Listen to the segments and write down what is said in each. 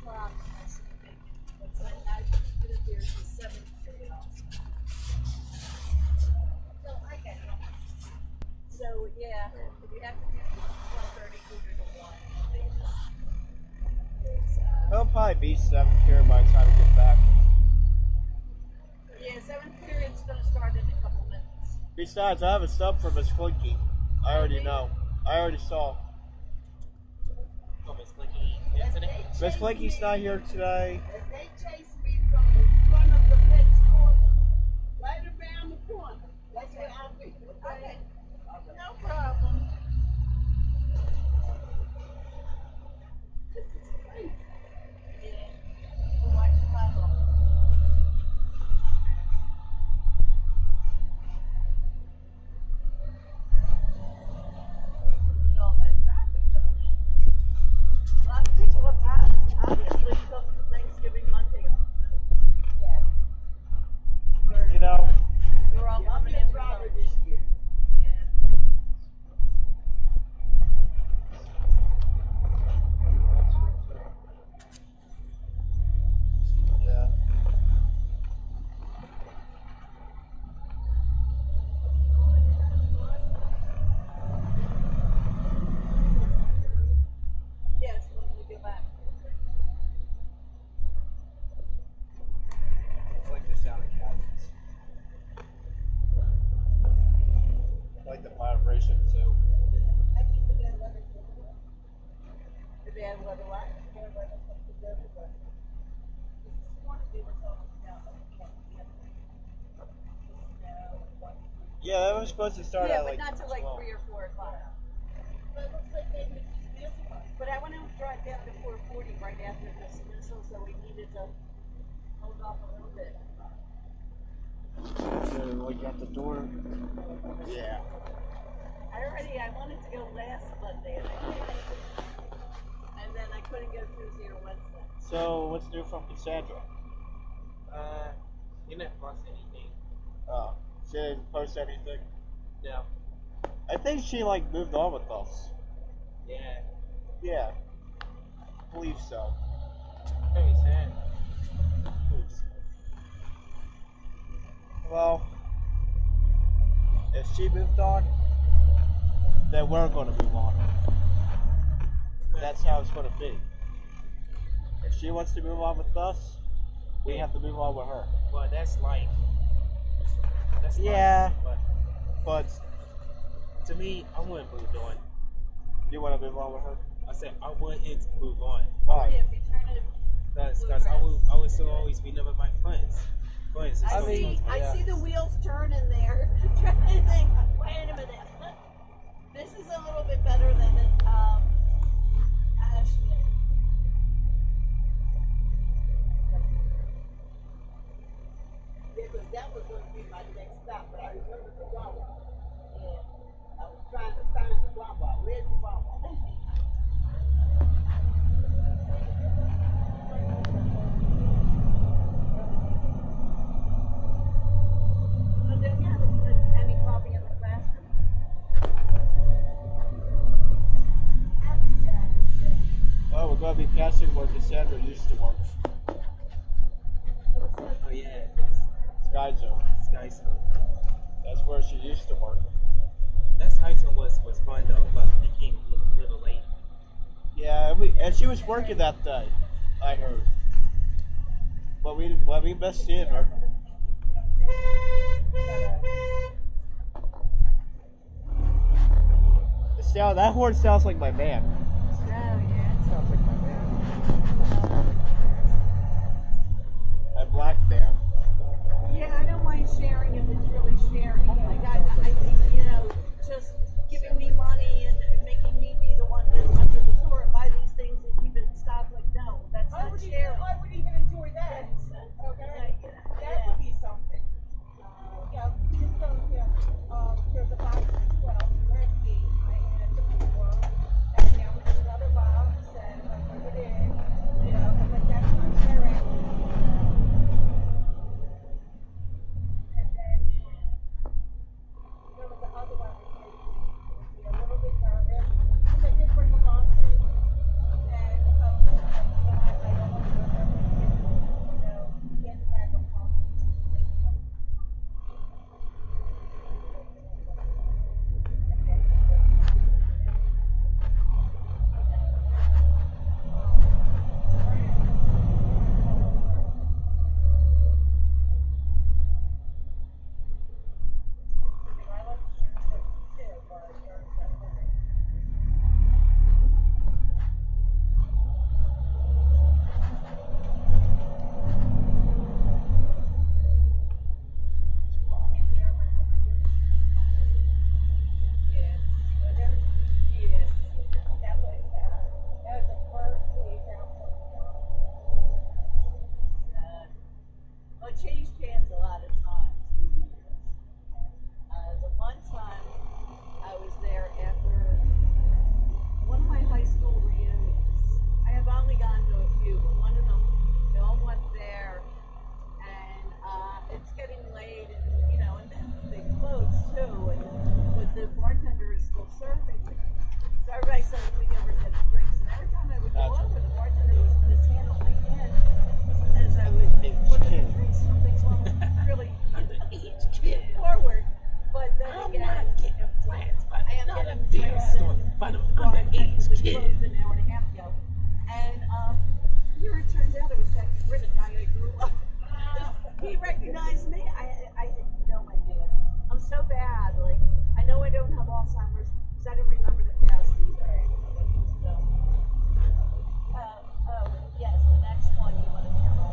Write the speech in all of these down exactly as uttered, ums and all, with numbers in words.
o'clock, I see bacon. But then I put it there to seven period also. So I get it. So yeah, if you have to do twelve thirty, quarter to one, it's, uh, It'll probably be seven here by the time we get back. yeah, seventh period's gonna start in a couple minutes. Besides, I have a sub for Miss Clinky. I already know. I already saw. Oh, Miss Clinky here today? Miss Clinky's not here today. If they chase me from the front of the pet store, right around the corner, that's where I'll be. Okay? No problem. This is crazy. Yeah. We'll watch the Bible. With all that traffic coming in. A lot of people have ob- obviously took Thanksgiving Monday off. Yeah. For- You know, They're all Yeah, I'm coming gonna in drive for it this year. yeah. Yes, when we get back. I like the sound of cats. I like the vibration too. I keep it there, let it go. The bad weather, what? Bad weather comes to everybody. This morning they were talking about like the snow and what. Yeah, that was supposed to start Yeah, at but like not till like twelve. three or four o'clock. But it looks like they missed this one. But I went out and drive down to four forty right after the dismissal, so we needed to hold off a little bit. So, like at the door. Yeah. I already, I wanted to go last Monday and I couldn't. And then I couldn't go Tuesday or Wednesday. So, what's new from Cassandra? Uh, you didn't post anything. Oh, she didn't post anything. No. I think she like moved on with us. Yeah. Yeah. Believe so. Very sad. Believe so. Well, if she moved on, then we're gonna move on. That's how it's gonna be. If she wants to move on with us, we have to move on with her. Well, that's life. That's Yeah. life. But But to me, I wouldn't move on. you want to move on with her? I said I want it to move on. Why? Yeah, if you turn it, Because cause I will I will still always be number my friends. Friends. I, I it's mean, see, I yeah. see the wheels turning there. Trying to think, wait a minute. This is a little bit better than it, um, Ashland. Because that was going to be my next stop, but I remember the Wawa. And I was trying to find the Wawa. Where's the Wawa? But then, yeah, there's any coffee in the classroom. Oh, we're gonna be passing where Cassandra used to work. Oh yeah. Sky Zone. Sky Zone. That's where she used to work. That Sky Zone was was fun though, but it came a little late. Yeah, and we and she was working that day, I heard. But we well, we missed seeing her. The sound, that horn sounds like my man. Oh, yeah. Sounds like my man. That black man. Yeah, I don't mind sharing if it's really sharing. Like, I, I think, you know, just giving me money and making me be the one that runs to the store and buy these things and keep it in stock. Like, no, that's I not would, even, sharing. I would even enjoy that. That's, uh, Okay? like, That yeah. would be something. Yeah, just go here. Um, there's about twelve turkey I had before. And now we we're the guy I grew up. He recognized me. I, I had no idea. I'm so bad. Like, I know I don't have Alzheimer's because I don't remember the past either. So, uh, oh, yes, the next one you want to tell.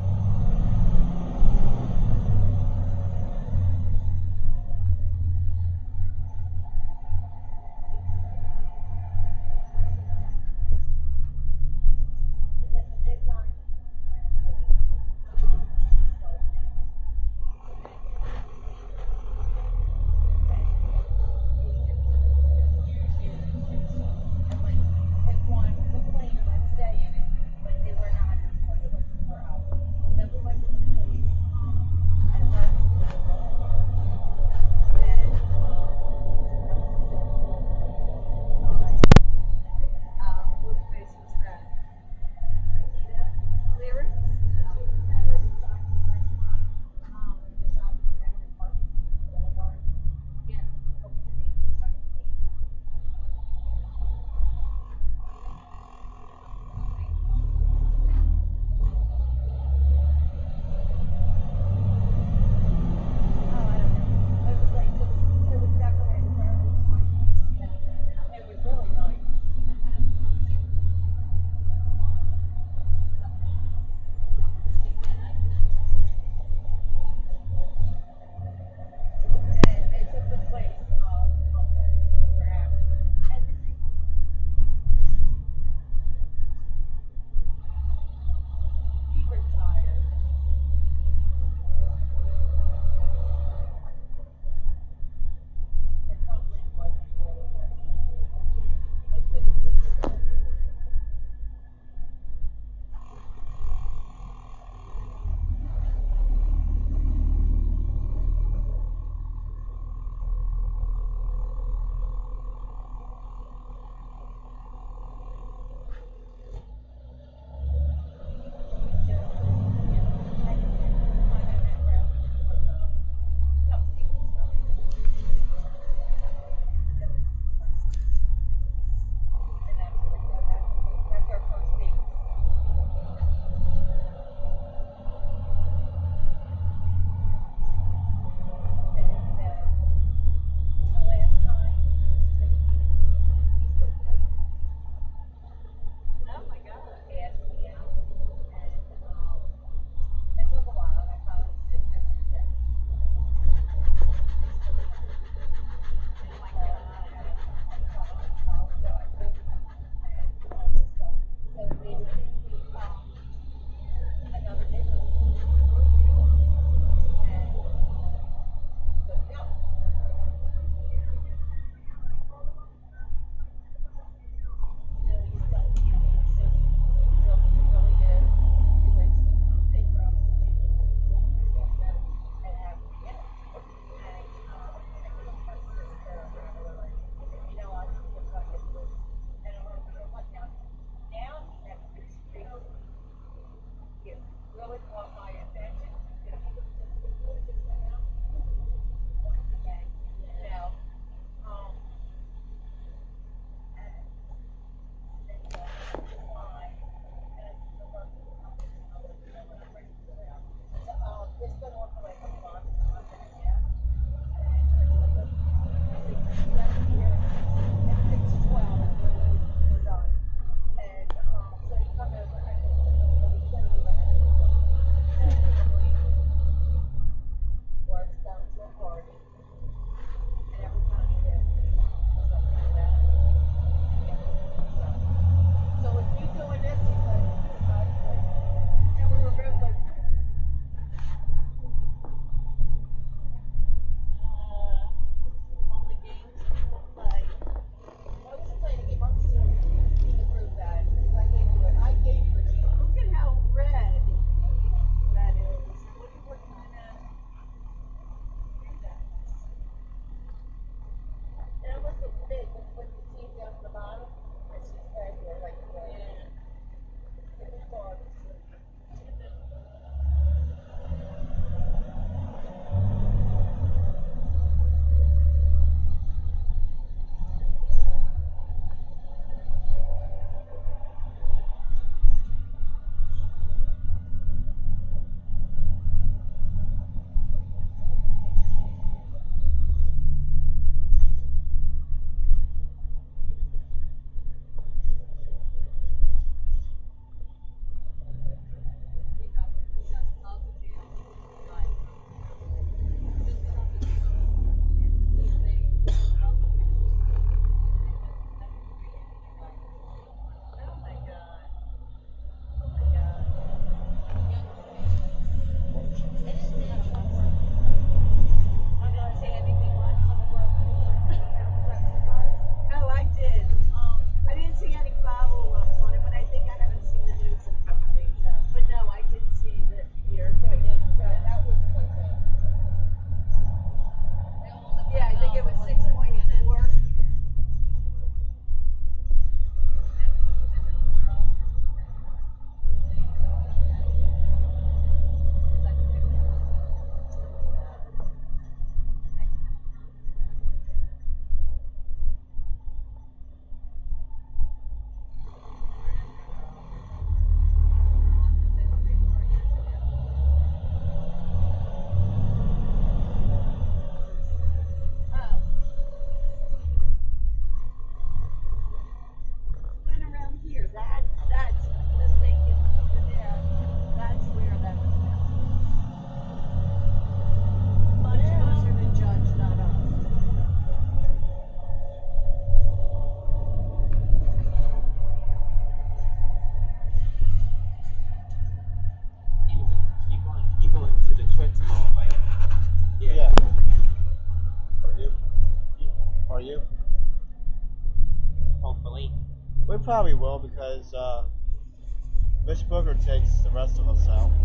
probably will because uh, Mitch Booker takes the rest of us out.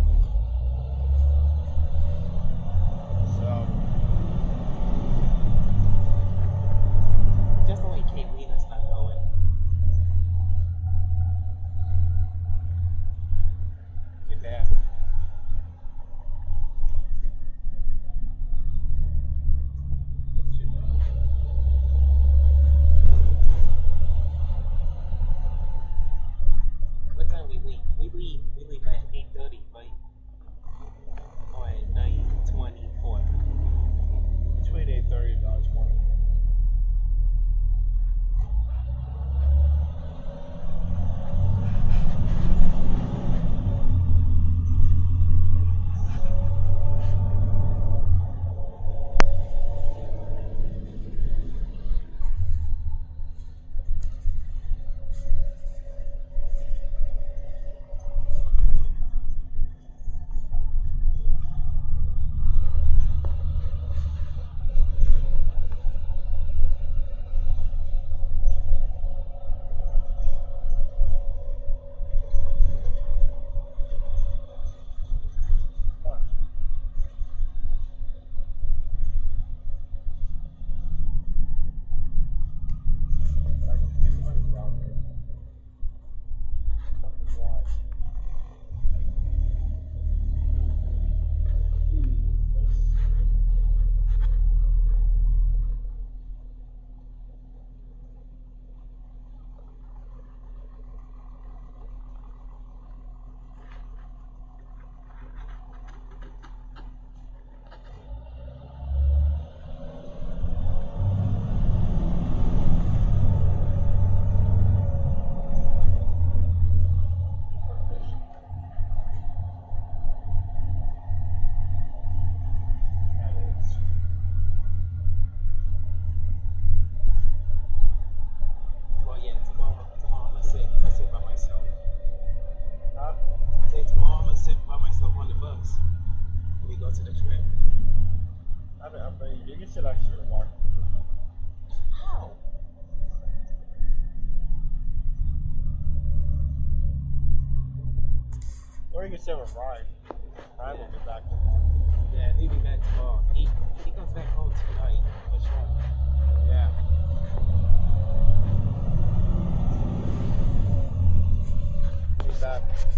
So Just only Kate Wiener's not going. get bad. That's too bad. What time we leave? We leave. We leave at eight thirty, right? Or at nine twenty-four. Between eight thirty and nine twenty. Well, yeah, tomorrow, tomorrow I'm gonna sit, I'm gonna sit by myself. Huh? I say tomorrow I'm gonna sit by myself on the bus when we go to the trip. I bet, I bet you, you can sit next to your mark. How? Or you can sit with Ryan. Ryan will Yeah. be back tomorrow. Yeah, he'll be back tomorrow. He he comes back home tonight for sure. Yeah. Be back.